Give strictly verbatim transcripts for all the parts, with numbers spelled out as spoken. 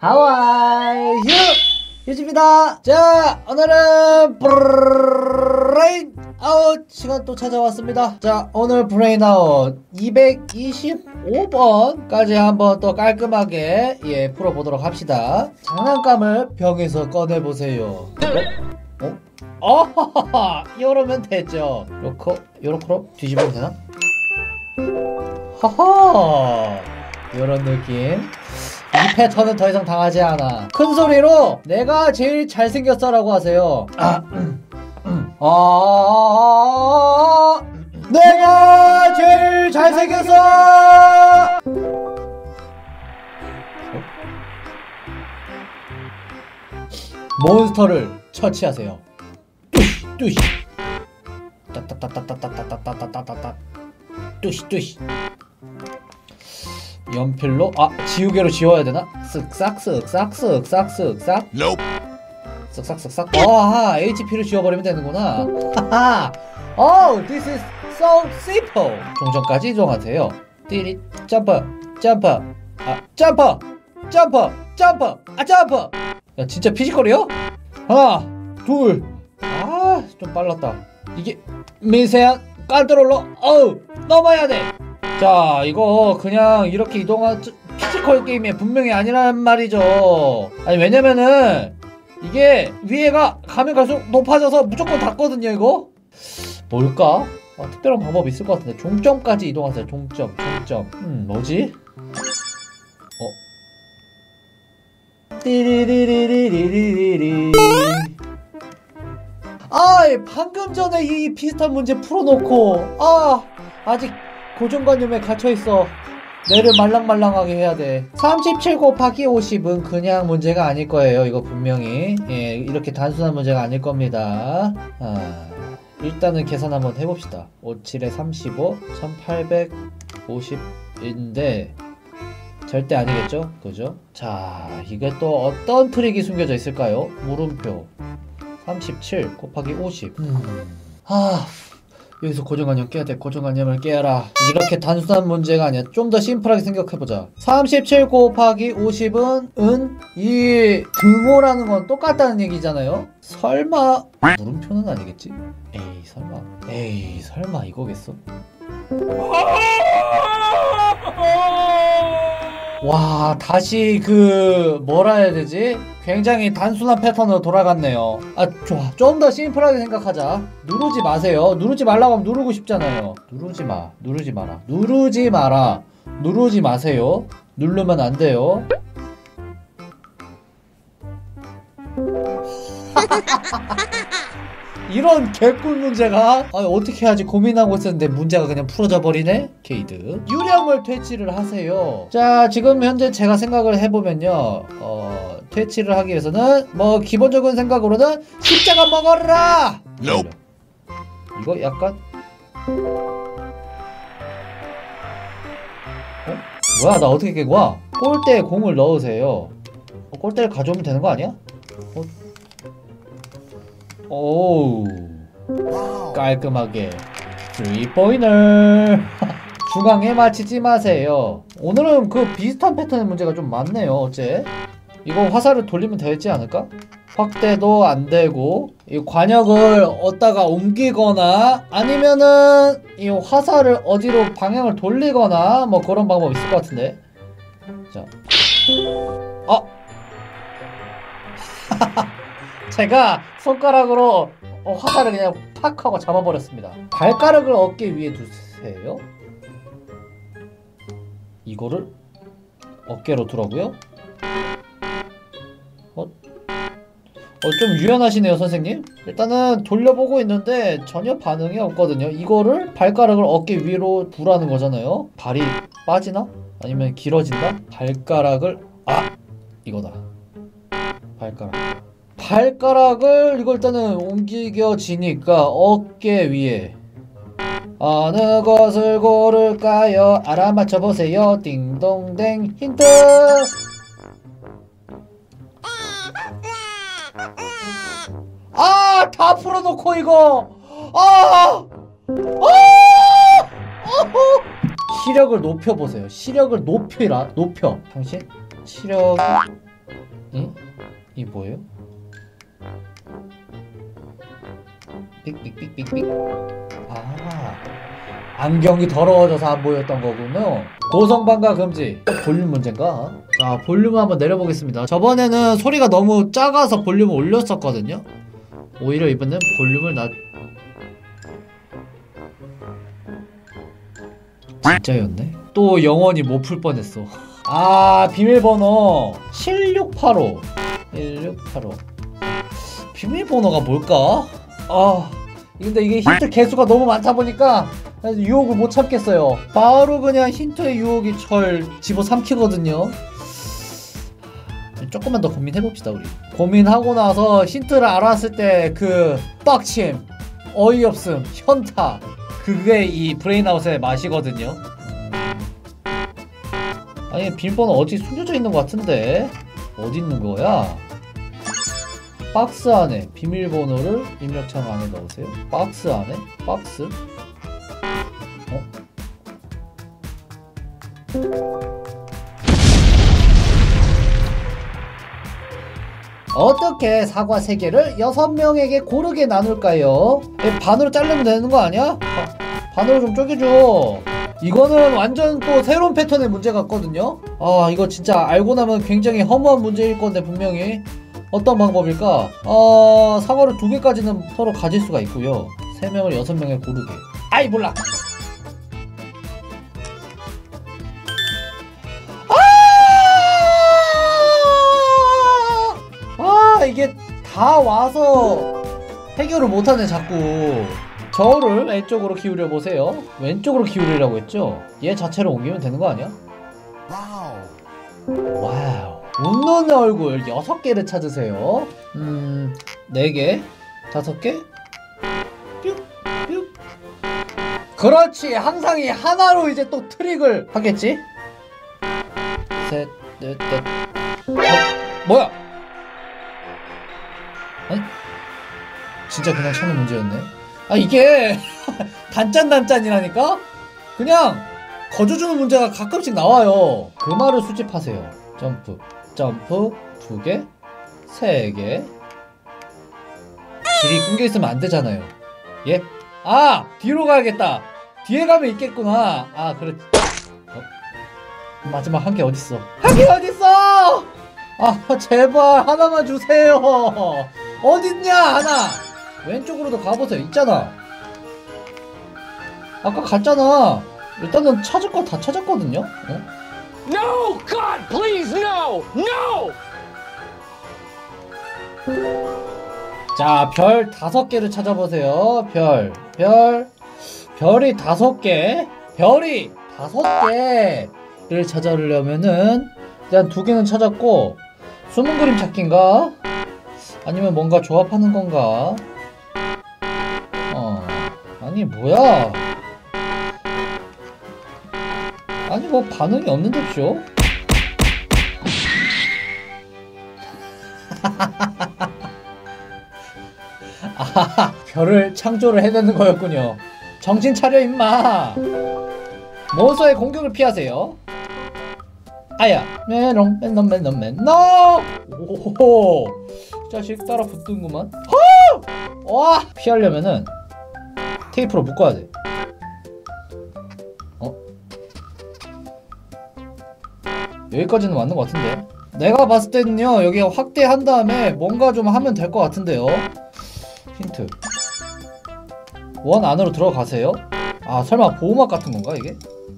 하와이 휴! 휴지입니다. 자, 오늘은 브레인 아웃 시간 또 찾아왔습니다. 자, 오늘 브레인 아웃 이백이십오 번까지 한번 또 깔끔하게 예 풀어보도록 합시다. 장난감을 병에서 꺼내보세요. 어? 어? 어하하하 이러면 되죠. 요렇게 요렇게 뒤집으면 되나? 하하 요런 느낌. 이 패턴은 더 이상 당하지 않아. 큰 소리로 내가 제일 잘생겼어 라고 하세요. 아, 음, 음. 아, 내가 제일 잘생겼어. 몬스터를 처치하세요. 뚜시 뚜시 따따따따따따따따따따따따 뚜시 뚜시. 연필로 아 지우개로 지워야 되나? 쓱싹 쓱싹 쓱싹 쓱싹 쓱싹 쓱싹. 아하 에이치피로 지워버리면 되는구나. 하하. Oh, this is so simple. 종전까지 이동하세요. 띠리 점프 점프 아 점프 점프 점프 아 점프. 야 진짜 피지컬이요? 하나 둘 아 좀 빨랐다. 이게 미세한 컨트롤러 어우 넘어야 돼. 자 이거 그냥 이렇게 이동한 피지컬 게임이 분명히 아니란 말이죠. 아니 왜냐면은 이게 위에가 가면 갈수록 높아져서 무조건 닿거든요. 이거 뭘까? 아, 특별한 방법이 있을 것 같은데. 종점까지 이동하세요. 종점 종점 음 뭐지? 어 띠리리리리리리리. 아 방금 전에 이 비슷한 문제 풀어놓고 아 아직 고정관념에 갇혀있어. 뇌를 말랑말랑하게 해야돼. 삼십칠 곱하기 오십은 그냥 문제가 아닐 거예요. 이거 분명히 예, 이렇게 단순한 문제가 아닐 겁니다. 아, 일단은 계산 한번 해봅시다. 오십칠에 삼십오 천팔백오십인데 절대 아니겠죠? 그죠? 자 이게 또 어떤 트릭이 숨겨져 있을까요? 물음표 삼십칠 곱하기 오십. 음. 아 여기서 고정관념 깨야 돼. 고정관념을 깨라. 이렇게 단순한 문제가 아니야. 좀 더 심플하게 생각해보자. 삼십칠 곱하기 오십은 은 이 등호라는 건 똑같다는 얘기잖아요. 설마 물음표는 아니겠지? 에이 설마 에이 설마 이거겠어? 와 다시 그 뭐라 해야 되지? 굉장히 단순한 패턴으로 돌아갔네요. 아 좋아 좀 더 심플하게 생각하자. 누르지 마세요. 누르지 말라고 하면 누르고 싶잖아요. 누르지 마 누르지 마라 누르지 마라 누르지 마세요. 누르면 안 돼요. 이런 개꿀 문제가 아니, 어떻게 하지 고민하고 있었는데 문제가 그냥 풀어져 버리네. 게이드 유령을 퇴치를 하세요. 자 지금 현재 제가 생각을 해보면요 어, 퇴치를 하기 위해서는 뭐 기본적인 생각으로는 십자가 먹어라. nope. 이거 약간 어? 뭐야 나 어떻게 깨고 와? 골대에 공을 넣으세요. 어, 골대를 가져오면 되는 거 아니야? 어? 오우 깔끔하게 쓰리 포인터. 중앙에 맞히지 마세요. 오늘은 그 비슷한 패턴의 문제가 좀 많네요. 어째 이거 화살을 돌리면 되지 않을까? 확대도 안되고 이 관역을 어디다가 옮기거나 아니면은 이 화살을 어디로 방향을 돌리거나 뭐 그런 방법이 있을 것 같은데. 자 아! 제가 손가락으로 어, 화살을 그냥 팍 하고 잡아버렸습니다. 발가락을 어깨 위에 두세요. 이거를 어깨로 두라고요? 어? 어, 좀 유연하시네요 선생님. 일단은 돌려보고 있는데 전혀 반응이 없거든요. 이거를 발가락을 어깨 위로 두라는 거잖아요. 발이 빠지나? 아니면 길어진다? 발가락을 아! 이거다. 발가락 발가락을 이걸 일단은 옮겨지니까 어깨 위에 어느 것을 고를까요? 알아맞혀보세요. 띵동댕 힌트. 아! 다 풀어놓고 이거 아! 아! 시력을 높여보세요. 시력을 높이라 높여 당신 시력 이 뭐예요? 삑삑삑삑삑. 아, 안경이 더러워져서 안 보였던 거군요. 고성방가 금지. 볼륨 문제인가? 자, 볼륨을 한번 내려보겠습니다. 저번에는 소리가 너무 작아서 볼륨을 올렸었거든요. 오히려 이번엔 볼륨을 낮... 진짜였네? 또 영원히 못 풀 뻔했어. 아, 비밀번호 칠육팔오 일육팔오. 비밀번호가 뭘까? 아, 근데 이게 힌트 개수가 너무 많다 보니까 유혹을 못 참겠어요. 바로 그냥 힌트의 유혹이 절 집어삼키거든요. 조금만 더 고민해봅시다. 우리 고민하고 나서 힌트를 알았을 때 그 빡침, 어이없음, 현타, 그게 이 브레인아웃의 맛이거든요. 아니, 비밀번호 어디 숨겨져 있는 것 같은데 어디 있는 거야? 박스 안에 비밀번호를 입력창 안에 넣으세요. 박스 안에? 박스? 어? 어떻게 사과 세 개를 여섯 명에게 고르게 나눌까요? 반으로 자르면 되는 거 아니야? 바, 반으로 좀 쪼개줘. 이거는 완전 또 새로운 패턴의 문제 같거든요? 아, 이거 진짜 알고 나면 굉장히 허무한 문제일 건데 분명히. 어떤 방법일까? 어... 사과를 두 개까지는 서로 가질 수가 있고요. 세 명을 여섯 명에 고르게. 아이, 몰라! 아! 아, 이게 다 와서 해결을 못하네, 자꾸. 저울을 왼쪽으로 기울여 보세요. 왼쪽으로 기울이라고 했죠? 얘 자체로 옮기면 되는 거 아니야? 와우. 와우. 웃는 얼굴 여섯 개를 찾으세요. 음, 네 개, 다섯 개, 뿅, 뿅. 그렇지. 항상 이 하나로 이제 또 트릭을 하겠지? 셋, 넷, 넷. 어? 뭐야? 아니? 진짜 그냥 찾는 문제였네. 아, 이게 단짠단짠이라니까? 그냥 거저주는 문제가 가끔씩 나와요. 그 말을 수집하세요. 점프. 점프 두 개, 세 개. 길이 끊겨있으면 안 되잖아요. 예? 아! 뒤로 가야겠다. 뒤에 가면 있겠구나. 아, 그래. 어? 마지막 한 개 어딨어? 한 개 어딨어! 아, 제발 하나만 주세요. 어딨냐, 하나. 왼쪽으로도 가보세요. 있잖아. 아까 갔잖아. 일단은 찾을 거 다 찾았거든요. 어? No! God, please, no! No! 자, 별 다섯 개를 찾아보세요. 별, 별, 별이 다섯 개, 별이 다섯 개를 찾아려면은 일단 두 개는 찾았고, 숨은 그림 찾기인가? 아니면 뭔가 조합하는 건가? 어, 아니 뭐야? 아니 뭐 반응이 없는데쇼? 아하하, 별을 창조를 해내는 거였군요. 정신 차려 임마. 몬스터의 공격을 피하세요. 아야, 메롱 맨놈 맨놈 맨놈. 오호호, 자식 따라 붙는구만. 허! 와, 피하려면은 테이프로 묶어야 돼. 어? 여기까지는 맞는 것 같은데. 내가 봤을 때는요, 여기 확대한 다음에 뭔가 좀 하면 될 것 같은데요. 힌트. 원 안으로 들어가세요. 아, 설마 보호막 같은 건가 이게?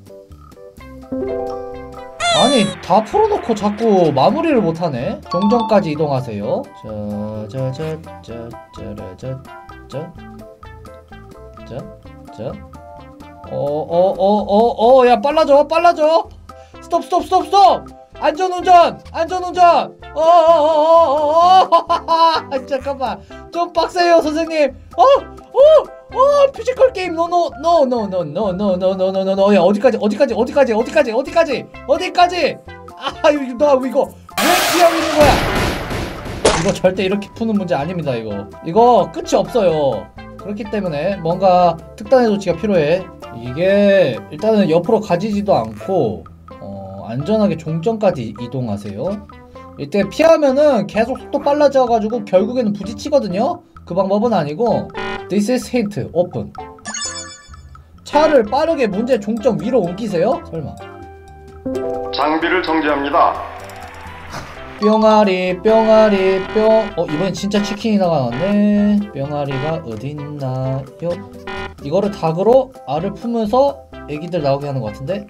아니, 다 풀어놓고 자꾸 마무리를 못하네. 종전까지 이동하세요. 자자자자자자자자. 어어어어어, 야 빨라져 빨라져. 스톱 스톱 스톱 스톱. 안전운전 안전운전. 어어어어어어. 잠깐만, 좀 빡세요 선생님. 어? 어? 어, 피지컬 게임 노노 노노노노노노노노노노. 야, 어디까지 어디까지 어디까지 어디까지 어디까지 어디까지. 아, 이거 너 이거 왜 피하고 있는 거야? 이거 절대 이렇게 푸는 문제 아닙니다. 이거 이거 끝이 없어요. 그렇기 때문에 뭔가 특단의 조치가 필요해. 이게 일단은 옆으로 가지지도 않고 어, 안전하게 종점까지 이동하세요. 이때 피하면은 계속 속도 빨라져가지고 결국에는 부딪히거든요. 그 방법은 아니고 This is hint. open. 차를 빠르게 문제 종점 위로 옮기세요? 설마. 장비를 정지합니다. 뿅아리 뿅아리 뿅. 어 이번엔 진짜 치킨이 나가네. 뿅아리가 어딨나요? 이거를 닭으로 알을 품으면서 애기들 나오게 하는 것 같은데.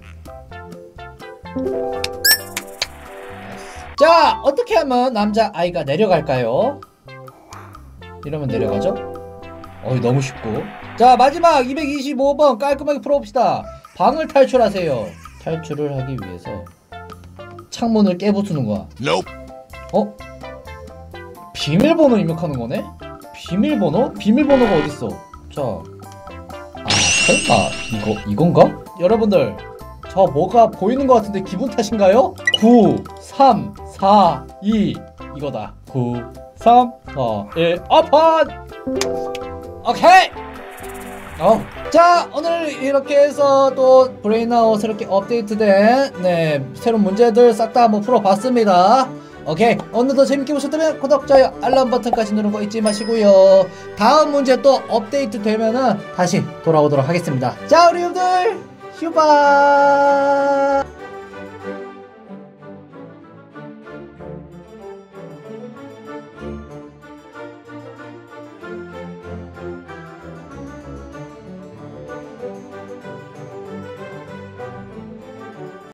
자, 어떻게 하면 남자아이가 내려갈까요? 이러면 내려가죠? 어이 너무 쉽고. 자, 마지막 이백이십오 번 깔끔하게 풀어봅시다. 방을 탈출하세요. 탈출을 하기 위해서 창문을 깨부수는 거야. 어? 비밀번호 입력하는 거네? 비밀번호? 비밀번호가 어딨어? 자, 아 설마 이거 이건가? 여러분들 저 뭐가 보이는 것 같은데 기분 탓인가요? 구, 삼, 사, 이 이거다. 구, 삼, 사, 일 오픈! 오케이! 어. 자, 오늘 이렇게 해서 또 브레인아웃 새롭게 업데이트된 네 새로운 문제들 싹 다 한번 풀어봤습니다. 오케이, 오늘도 재밌게 보셨다면 구독, 좋아요, 알람 버튼까지 누르는 거 잊지 마시고요. 다음 문제 또 업데이트 되면은 다시 돌아오도록 하겠습니다. 자, 우리 여러분들 휴바.